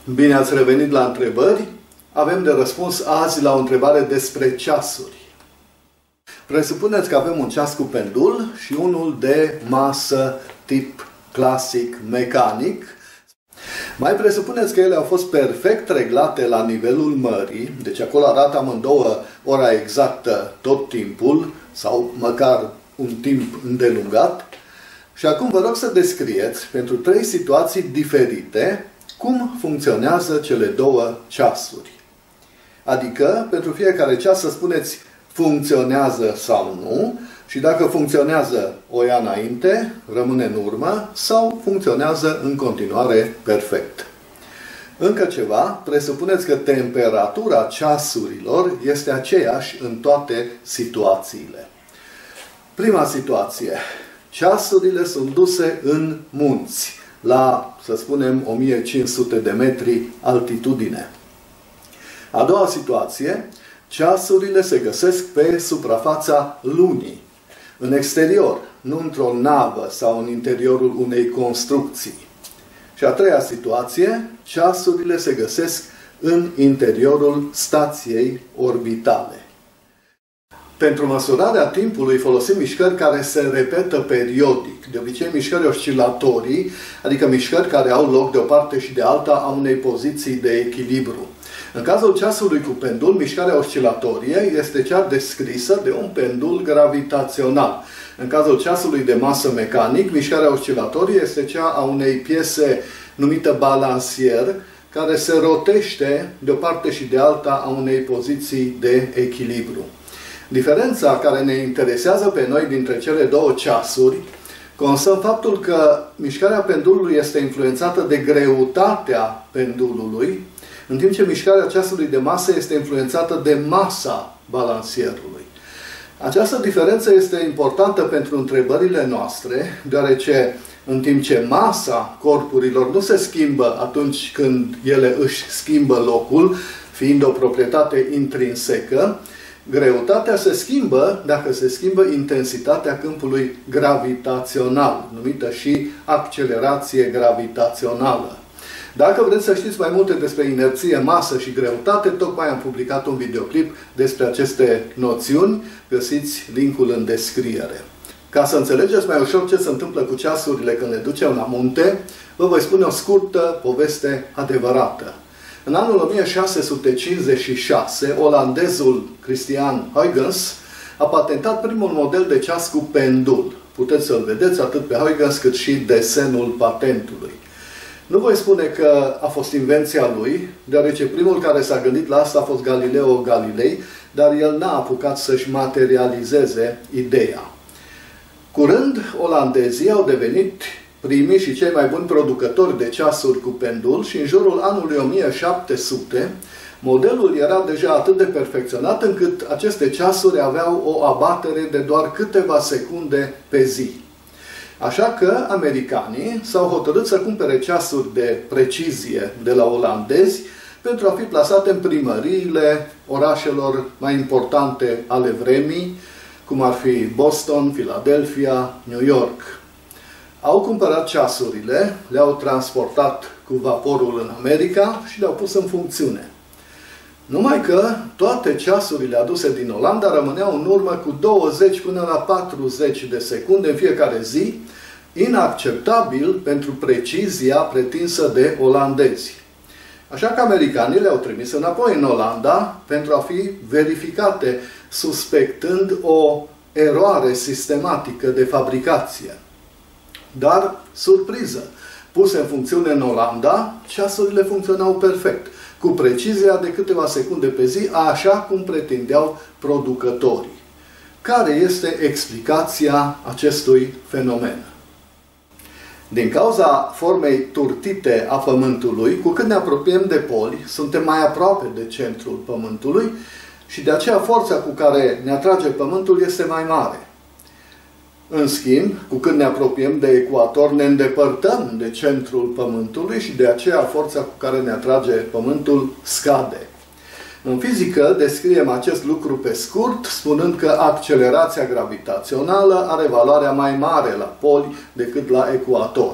Bine ați revenit la întrebări. Avem de răspuns azi la o întrebare despre ceasuri. Presupuneți că avem un ceas cu pendul și unul de masă tip clasic mecanic. Mai presupuneți că ele au fost perfect reglate la nivelul mării, deci acolo arată amândouă ora exactă tot timpul sau măcar un timp îndelungat. Și acum vă rog să descrieți pentru 3 situații diferite cum funcționează cele două ceasuri. Adică, pentru fiecare ceas să spuneți funcționează sau nu și dacă funcționează o ia înainte, rămâne în urmă sau funcționează în continuare perfect. Încă ceva, presupuneți că temperatura ceasurilor este aceeași în toate situațiile. Prima situație. Ceasurile sunt duse în munți, la, să spunem, 1500 de metri altitudine. A doua situație, ceasurile se găsesc pe suprafața lunii, în exterior, nu într-o navă sau în interiorul unei construcții. Și a treia situație, ceasurile se găsesc în interiorul stației orbitale. Pentru măsurarea timpului folosim mișcări care se repetă periodic, de obicei mișcări oscilatorii, adică mișcări care au loc de o parte și de alta a unei poziții de echilibru. În cazul ceasului cu pendul, mișcarea oscilatorie este cea descrisă de un pendul gravitațional. În cazul ceasului de masă mecanic, mișcarea oscilatorie este cea a unei piese numită balansier, care se rotește de o parte și de alta a unei poziții de echilibru. Diferența care ne interesează pe noi dintre cele două ceasuri constă în faptul că mișcarea pendulului este influențată de greutatea pendulului, în timp ce mișcarea ceasului de masă este influențată de masa balansierului. Această diferență este importantă pentru întrebările noastre, deoarece în timp ce masa corpurilor nu se schimbă atunci când ele își schimbă locul, fiind o proprietate intrinsecă, greutatea se schimbă dacă se schimbă intensitatea câmpului gravitațional, numită și accelerație gravitațională. Dacă vreți să știți mai multe despre inerție, masă și greutate, tocmai am publicat un videoclip despre aceste noțiuni, găsiți linkul în descriere. Ca să înțelegeți mai ușor ce se întâmplă cu ceasurile când le ducem la munte, vă voi spune o scurtă poveste adevărată. În anul 1656, olandezul Christian Huygens a patentat primul model de ceas cu pendul. Puteți să-l vedeți atât pe Huygens cât și desenul patentului. Nu voi spune că a fost invenția lui, deoarece primul care s-a gândit la asta a fost Galileo Galilei, dar el n-a apucat să-și materializeze ideea. Curând, olandezii au devenit primii și cei mai buni producători de ceasuri cu pendul și în jurul anului 1700, modelul era deja atât de perfecționat încât aceste ceasuri aveau o abatere de doar câteva secunde pe zi. Așa că americanii s-au hotărât să cumpere ceasuri de precizie de la olandezi pentru a fi plasate în primăriile orașelor mai importante ale vremii, cum ar fi Boston, Philadelphia, New York. Au cumpărat ceasurile, le-au transportat cu vaporul în America și le-au pus în funcțiune. Numai că toate ceasurile aduse din Olanda rămâneau în urmă cu 20 până la 40 de secunde în fiecare zi, inacceptabil pentru precizia pretinsă de olandezi. Așa că americanii le-au trimis înapoi în Olanda pentru a fi verificate, suspectând o eroare sistematică de fabricație. Dar, surpriză, puse în funcțiune în Olanda, ceasurile funcționau perfect, cu precizia de câteva secunde pe zi, așa cum pretindeau producătorii. Care este explicația acestui fenomen? Din cauza formei turtite a Pământului, cu cât ne apropiem de poli, suntem mai aproape de centrul Pământului și de aceea forța cu care ne atrage Pământul este mai mare. În schimb, cu cât ne apropiem de ecuator, ne îndepărtăm de centrul Pământului și de aceea forța cu care ne atrage Pământul scade. În fizică descriem acest lucru pe scurt, spunând că accelerația gravitațională are valoarea mai mare la poli decât la ecuator.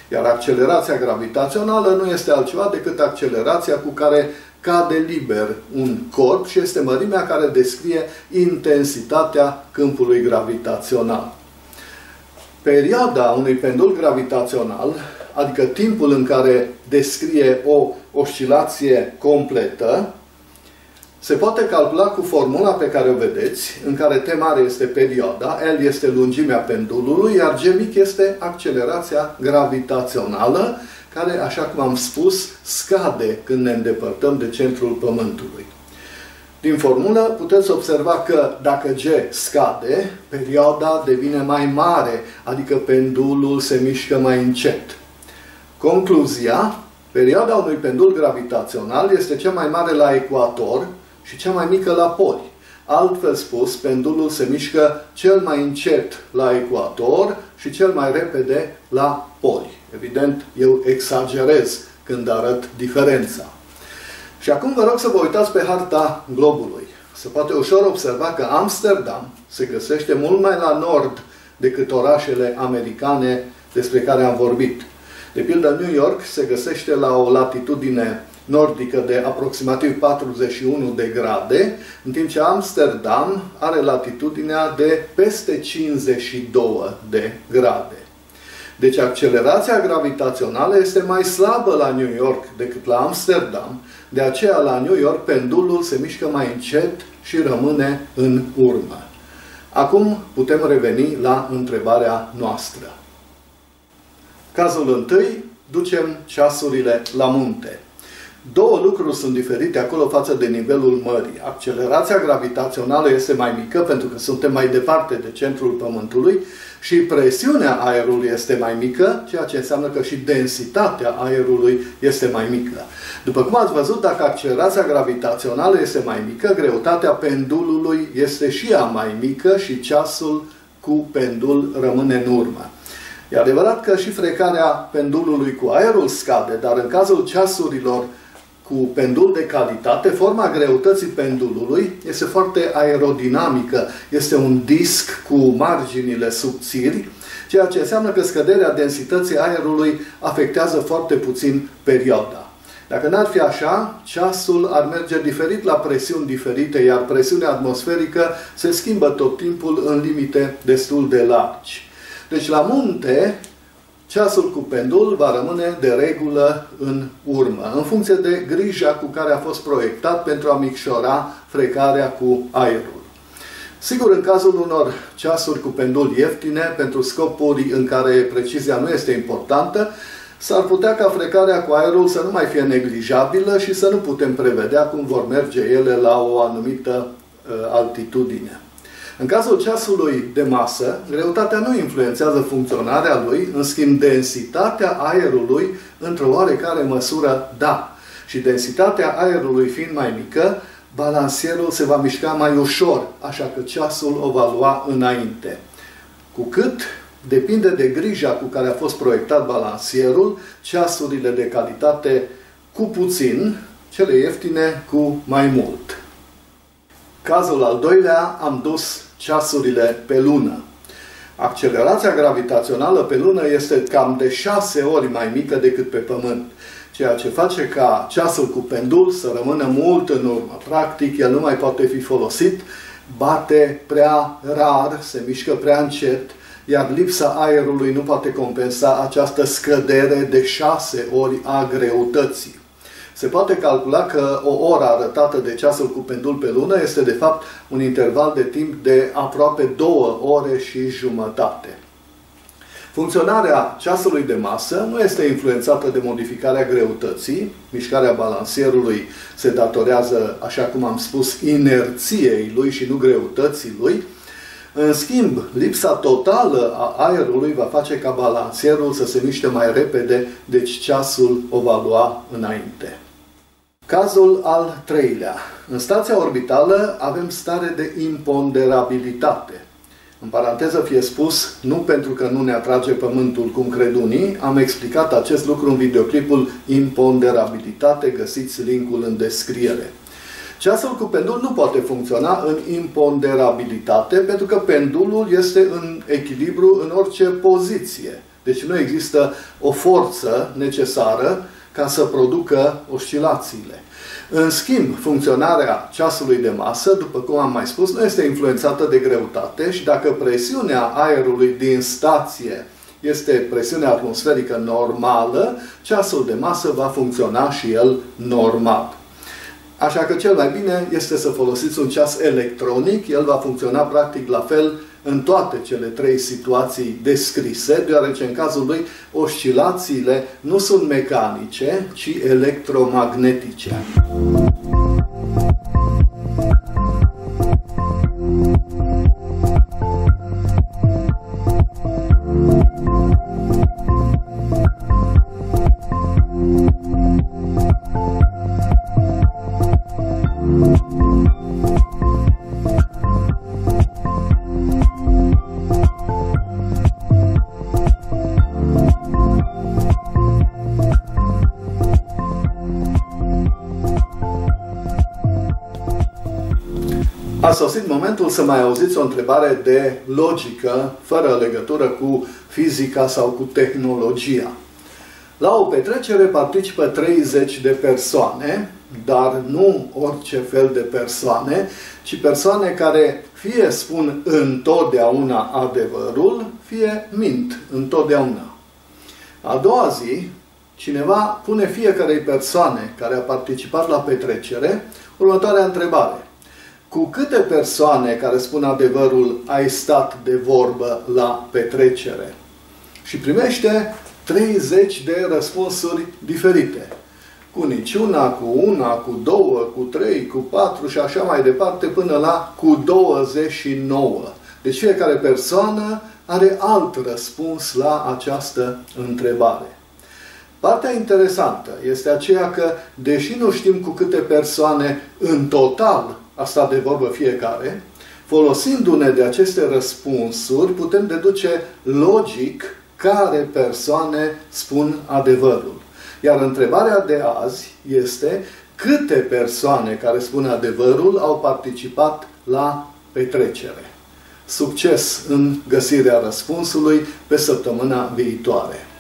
Iar accelerația gravitațională nu este altceva decât accelerația cu care cade liber un corp și este mărimea care descrie intensitatea câmpului gravitațional. Perioada unui pendul gravitațional, adică timpul în care descrie o oscilație completă, se poate calcula cu formula pe care o vedeți, în care T mare este perioada, L este lungimea pendulului, iar G mic este accelerația gravitațională, care, așa cum am spus, scade când ne îndepărtăm de centrul Pământului. Din formulă puteți observa că dacă G scade, perioada devine mai mare, adică pendulul se mișcă mai încet. Concluzia: perioada unui pendul gravitațional este cea mai mare la ecuator și cea mai mică la poli. Altfel spus, pendulul se mișcă cel mai încet la ecuator și cel mai repede la poli. Evident, eu exagerez când arăt diferența. Și acum vă rog să vă uitați pe harta globului. Se poate ușor observa că Amsterdam se găsește mult mai la nord decât orașele americane despre care am vorbit. De pildă, New York se găsește la o latitudine nordică de aproximativ 41 de grade, în timp ce Amsterdam are latitudinea de peste 52 de grade. Deci accelerația gravitațională este mai slabă la New York decât la Amsterdam, de aceea la New York pendulul se mișcă mai încet și rămâne în urmă. Acum putem reveni la întrebarea noastră. Cazul întâi, ducem ceasurile la munte. Două lucruri sunt diferite acolo față de nivelul mării. Accelerația gravitațională este mai mică pentru că suntem mai departe de centrul Pământului și presiunea aerului este mai mică, ceea ce înseamnă că și densitatea aerului este mai mică. După cum ați văzut, dacă accelerația gravitațională este mai mică, greutatea pendulului este și ea mai mică și ceasul cu pendul rămâne în urmă. E adevărat că și frecarea pendulului cu aerul scade, dar în cazul ceasurilor cu pendul de calitate, forma greutății pendulului este foarte aerodinamică. Este un disc cu marginile subțiri, ceea ce înseamnă că scăderea densității aerului afectează foarte puțin perioada. Dacă n-ar fi așa, ceasul ar merge diferit la presiuni diferite, iar presiunea atmosferică se schimbă tot timpul în limite destul de largi. Deci la munte, ceasul cu pendul va rămâne de regulă în urmă, în funcție de grija cu care a fost proiectat pentru a micșora frecarea cu aerul. Sigur, în cazul unor ceasuri cu pendul ieftine, pentru scopuri în care precizia nu este importantă, s-ar putea ca frecarea cu aerul să nu mai fie neglijabilă și să nu putem prevedea cum vor merge ele la o anumită altitudine. În cazul ceasului de masă, greutatea nu influențează funcționarea lui, în schimb densitatea aerului, într-o oarecare măsură, da. Și densitatea aerului fiind mai mică, balansierul se va mișca mai ușor, așa că ceasul o va lua înainte. Cu cât depinde de grija cu care a fost proiectat balansierul, ceasurile de calitate cu puțin, cele ieftine cu mai mult. Cazul al doilea, am dus ceasurile pe lună. Accelerația gravitațională pe lună este cam de 6 ori mai mică decât pe Pământ, ceea ce face ca ceasul cu pendul să rămână mult în urmă. Practic, el nu mai poate fi folosit, bate prea rar, se mișcă prea încet, iar lipsa aerului nu poate compensa această scădere de 6 ori a greutății. Se poate calcula că o oră arătată de ceasul cu pendul pe lună este de fapt un interval de timp de aproape 2 ore și jumătate. Funcționarea ceasului de masă nu este influențată de modificarea greutății. Mișcarea balansierului se datorează, așa cum am spus, inerției lui și nu greutății lui. În schimb, lipsa totală a aerului va face ca balansierul să se miște mai repede, deci ceasul o va lua înainte. Cazul al treilea. În stația orbitală avem stare de imponderabilitate. În paranteză fie spus, nu pentru că nu ne atrage Pământul, cum cred unii, am explicat acest lucru în videoclipul Imponderabilitate, găsiți linkul în descriere. Ceasul cu pendul nu poate funcționa în imponderabilitate pentru că pendulul este în echilibru în orice poziție. Deci nu există o forță necesară ca să producă oscilațiile. În schimb, funcționarea ceasului de masă, după cum am mai spus, nu este influențată de greutate și dacă presiunea aerului din stație este presiunea atmosferică normală, ceasul de masă va funcționa și el normal. Așa că cel mai bine este să folosiți un ceas electronic, el va funcționa practic la fel în toate cele trei situații descrise, deoarece în cazul lui oscilațiile nu sunt mecanice, ci electromagnetice. A sosit momentul să mai auziți o întrebare de logică, fără legătură cu fizica sau cu tehnologia. La o petrecere participă 30 de persoane, dar nu orice fel de persoane, ci persoane care fie spun întotdeauna adevărul, fie mint întotdeauna. A doua zi, cineva pune fiecarei persoane care a participat la petrecere următoarea întrebare. Cu câte persoane care spun adevărul ai stat de vorbă la petrecere? Și primește 30 de răspunsuri diferite. Cu niciuna, cu una, cu două, cu trei, cu patru și așa mai departe, până la cu 29. Deci fiecare persoană are alt răspuns la această întrebare. Partea interesantă este aceea că, deși nu știm cu câte persoane în total a stat de vorbă fiecare, folosindu-ne de aceste răspunsuri, putem deduce logic care persoane spun adevărul. Iar întrebarea de azi este câte persoane care spun adevărul au participat la petrecere. Succes în găsirea răspunsului pe săptămâna viitoare!